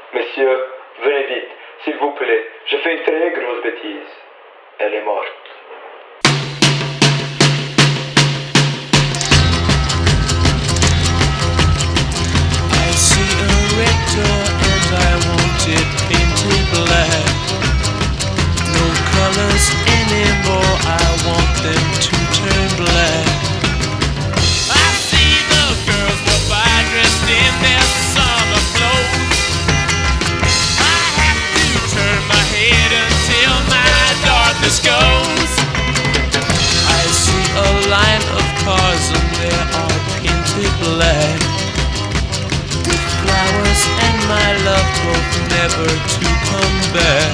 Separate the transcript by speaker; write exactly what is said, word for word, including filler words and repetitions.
Speaker 1: Monsieur, venez vite, s'il vous plaît. Je fais une très grosse bêtise. Elle est morte.
Speaker 2: I see a rector and I want it painted black. No colors anymore, I want them to turn black. I see the girls go by dressed in their summer clothes. I have to turn my head until my darkness goes. I see a line of cars and they are painted black. Flowers and my love hope never to come back.